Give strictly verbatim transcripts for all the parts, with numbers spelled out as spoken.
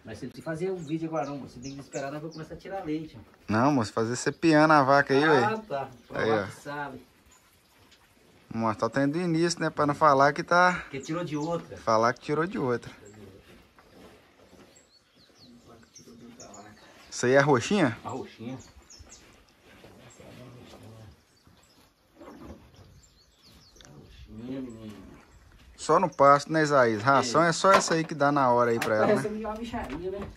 Mas você não precisa fazer o vídeo agora não, você tem que esperar nós vamos começar a tirar leite. Não, moço, fazer você piando a vaca aí, ué. Ah, tá. Provar que sabe. Mostrar o trem do início, né? Pra não falar que tá... Que tirou de outra. Falar que tirou de outra. Isso aí é a roxinha? A roxinha. Só no pasto, né, Isaías? Ração é. é só essa aí que dá na hora aí pra ela, né? Essa é uma bicharia, né?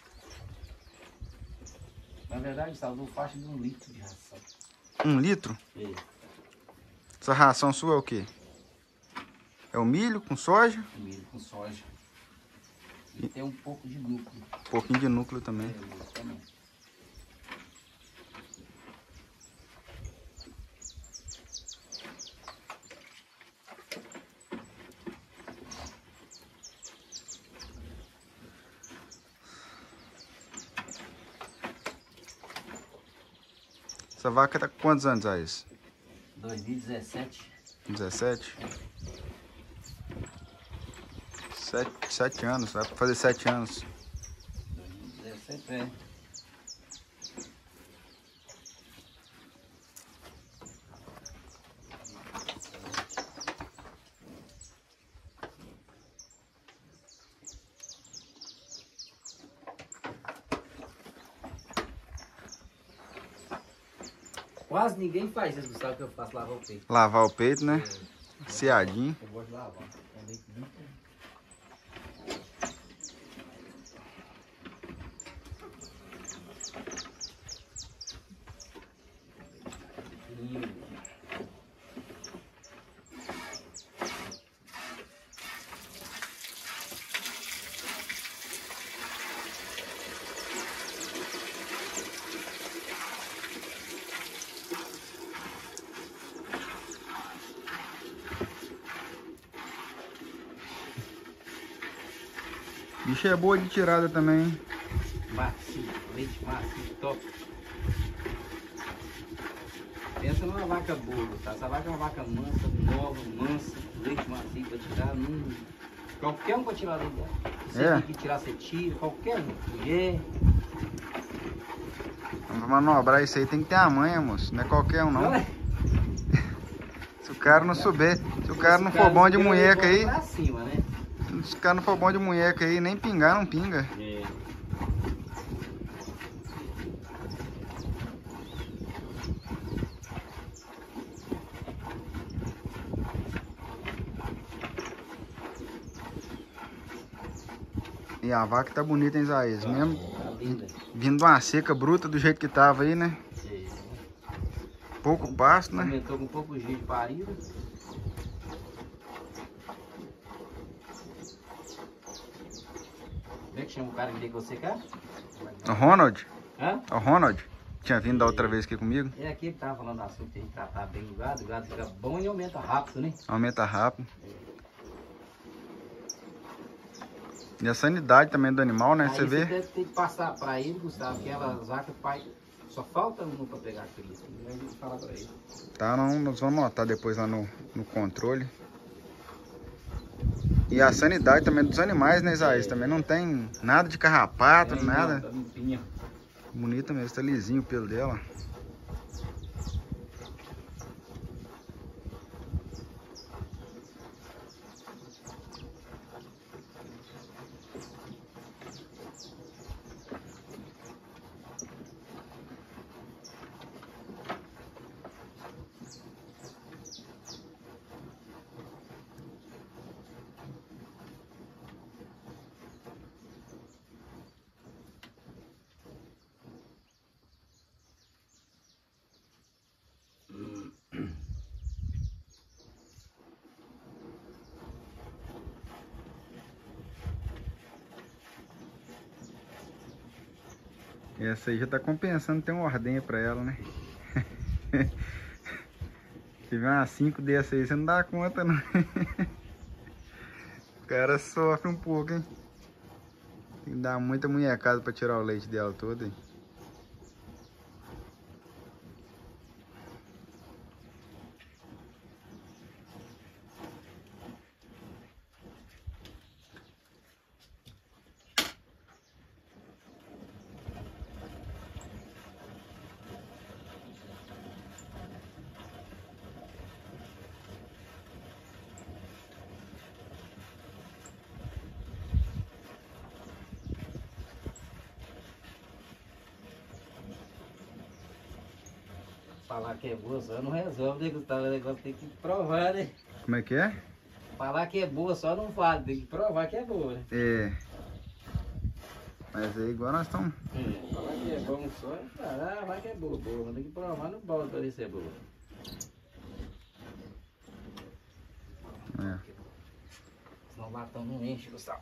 Na verdade, salvou faixa de um litro de ração. Um litro? É. Essa ração sua é o quê? É o milho com soja? Milho com soja. E tem um pouco de núcleo. Um pouquinho de núcleo também. É, também. Essa vaca tá com quantos anos, Isaías? dois mil e dezessete. dezessete? Sete, sete anos, vai fazer sete anos. dois mil e dezessete, é. Quase ninguém faz isso, Gustavo, que eu faço lavar o peito. Lavar o peito, né? É. Ciadinho. Eu gosto de lavar. É leite muito. Bicho é boa de tirada também, hein? Macio, leite macio, top. Pensa numa vaca boa, tá? Essa vaca é uma vaca mansa, nova, mansa, leite macio pra tirar. Hum, qualquer um pra tirar leite dela. Você É. tem que tirar, você tira, qualquer um. Mulher. Pra manobrar isso aí tem que ter a manha, moço. Não é qualquer um, não. Não é? Se o cara não souber, se o cara não for bom de munheca aí, pra cima, né? se o cara não for bom de munheca aí, nem pingar não pinga. É. E a vaca tá bonita, hein, Isaías? Mesmo Tá linda. vindo de uma seca bruta do jeito que tava aí, né? É. Pouco pasto, né? Aumentou com um pouco de parida. Como é que chama o cara que você quer? O Ronald? Hã? O Ronald? Tinha vindo da outra vez aqui comigo. É aqui que tava falando assunto, tem que tratar bem o gado, o gado fica bom e aumenta rápido, né? Aumenta rápido. E a sanidade também do animal, né? Aí Você vê? Você deve ter que passar pra ele, Gustavo, que aquelas vacas, pai, só falta uma pra pegar aquilo. A gente fala pra ele. Tá, não, nós vamos anotar depois lá no, no controle. E a sanidade também dos animais, né, Isaías? Também não tem nada de carrapato, É, nada. Tá limpinha. Bonita mesmo, tá lisinho o pelo dela. Essa aí já tá compensando ter uma ordenha pra ela, né? Se tiver umas cinco dessas aí, você não dá conta, não. O cara sofre um pouco, hein? Tem que dar muita munhecada pra tirar o leite dela todo, hein? Falar que é boa só não resolve, né, Gustavo? O negócio tem que provar, né? Como é que é? Falar que é boa só não vale, tem que provar que é boa, né? É. Mas aí igual nós estamos. É, falar que é bom só, ah, vai que é boa, boa, mas tem que provar no balde pra ver se é boa. É. Senão o latão não enche, Gustavo.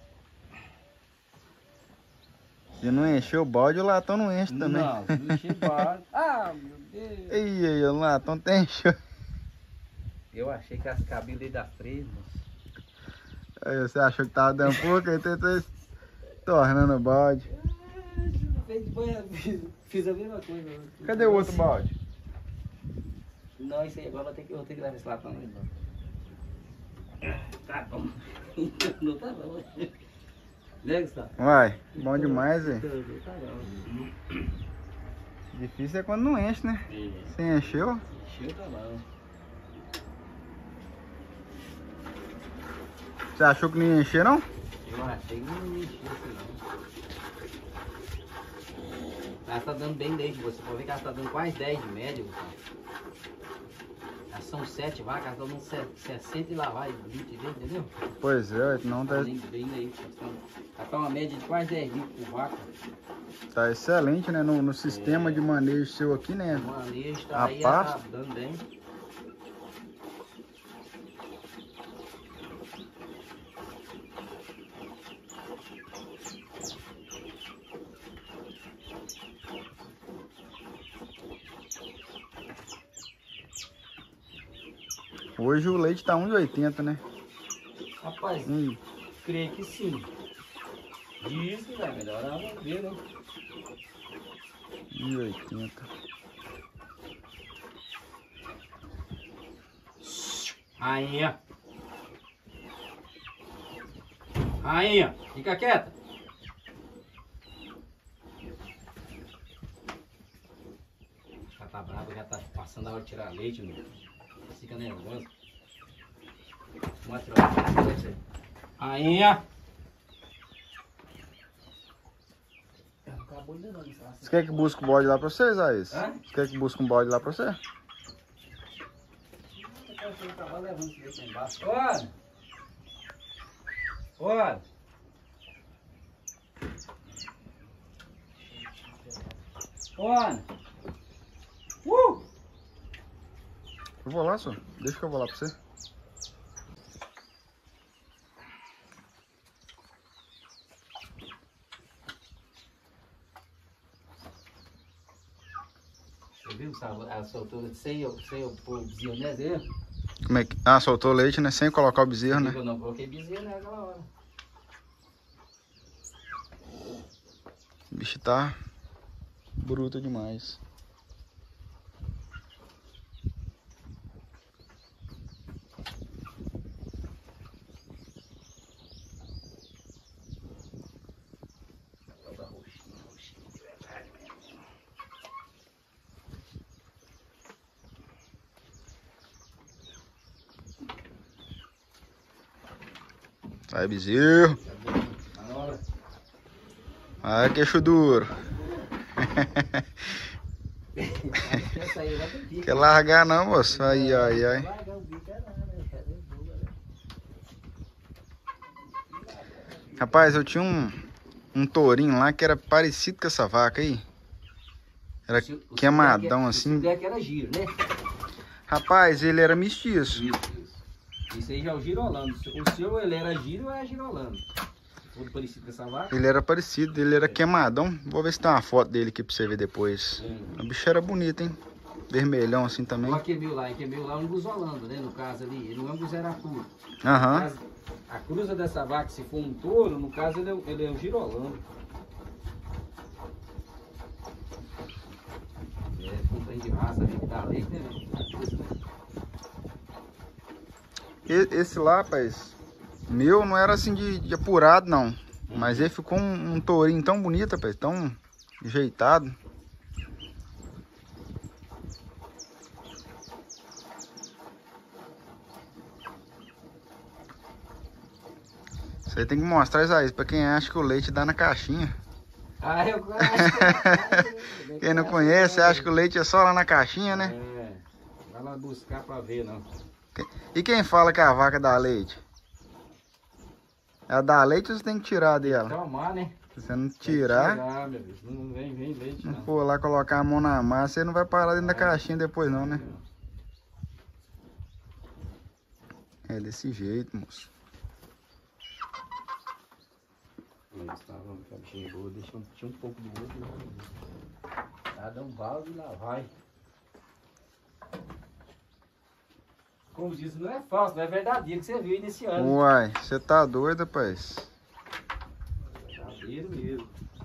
Se não encher o balde, o latão não enche também. Não, não enche o balde. Ah, meu Deus. Ei, aí, o latão tem encheu. Eu achei que as cabidas aí das três, moço. Aí você achou que tava dando pouco, aí tentou tornando o balde. Fiz, fiz a mesma coisa. Cadê o outro balde? Não, isso aí agora eu vou ter que, eu vou ter que levar esse latão aí, não. Tá bom. Não tá bom. Né, Gustavo? Vai, bom demais, hein? Não tá bom. Difícil é quando não enche, né? Isso. Se encheu. Encheu, tá bom. Você achou que não ia encher, não? Eu achei que não encheu assim, não. Ela tá dando bem desde você. Pode ver que ela tá dando quase dez de média, Gustavo. Elas são sete vacas, elas estão dando sessenta e lá vai vinte litros, entendeu? Pois é, não tá, Bem, bem aí. Ela tá uma média de quase dez litros por vaca. tá excelente, né? No, no sistema É. de manejo seu aqui, né? O manejo tá A aí, ela tá pasto. dando bem. Hoje o leite tá um e oitenta, né? Rapaz, Hum. creio que sim. Diz que vai melhorar, vamos ver, né? um e oitenta. Rainha. Rainha, fica quieta. Já tá brava, já tá passando a hora de tirar leite, meu. Fica nervosa. Mostra lá. Rainha. Acabou ainda não, isso lá. Você quer que busque o bode lá pra vocês, Aís? Hã? Você quer que busque um bode lá pra você? Eu tava levando esse leite lá embaixo. Olha! Olha! Olha! Uh! Eu vou lá, só. Deixa que eu vou lá pra você. Você viu, sabe? Ela soltou sem eu, sem eu pôr o bezerro nela dele. Como é que... Ah, soltou o leite, né? Sem colocar o bezerro, né? Eu não coloquei bezerro naquela hora. O bicho tá bruto demais. Toda roxinha, roxinha de verdade mesmo. Sai, bezerro. Na hora. Ai, queixo duro. Essa aí vai ter bico. Quer largar não, moço? Ai, ai, ai. Larga o bico, é nada, né? Cadê o boba, né? Rapaz, eu tinha um, um tourinho lá que era parecido com essa vaca aí. Era O seu- o seu queimadão deck é- assim. O seu deck era giro, né? Rapaz, ele era mestiço. Isso, isso. Isso aí já é o girolando. O seu, ele era giro ou é girolando? Todo parecido com essa vaca? Ele era parecido, ele era queimadão. Vou ver se tem uma foto dele aqui pra você ver depois. Hum. O bicho era bonito, hein? Vermelhão assim também. Igual aquele meu lá, aquele meu lá é um guzolando, né? No caso ali, ele não é um guzeracu. Aham. A cruza dessa vaca, se for um touro, no caso ele é, ele é um girolando. É, com trem de raça ali que dá leite, né? velho? E- Esse lá, rapaz, meu não era assim de, de apurado, não. Mas ele ficou um, um tourinho tão bonito, rapaz, tão ajeitado. Isso aí tem que mostrar isso aí, pra quem acha que o leite dá na caixinha. Ah, eu gosto. Quem não conhece, acha que o leite é só lá na caixinha, né? É. Vai lá buscar pra ver, não. E quem fala que a vaca dá leite? Ela dá leite ou você tem que tirar dela? Tomar, né? Se você não Tem que tirar, tirar, meu Deus. Não vem, vem leite, não não. for lá colocar a mão na massa, você não vai parar dentro da caixinha depois não, né? É desse jeito, moço. Estava um bichinho boa, deixa um, tinha um pouco do outro. Cada um balde e lá vai. Como diz, não é falso, não é verdadeiro que você viu aí nesse ano. Uai, você tá doido, rapaz? Verdadeiro mesmo.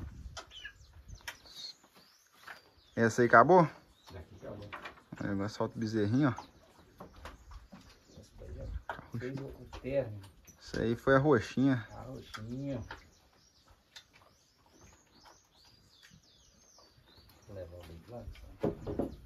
Essa aí acabou? Daqui acabou. Agora solta o bezerrinho, ó. Essa daí, ó. Fez o, o terno. Isso aí foi a roxinha. A roxinha. Vou levar o leite lá.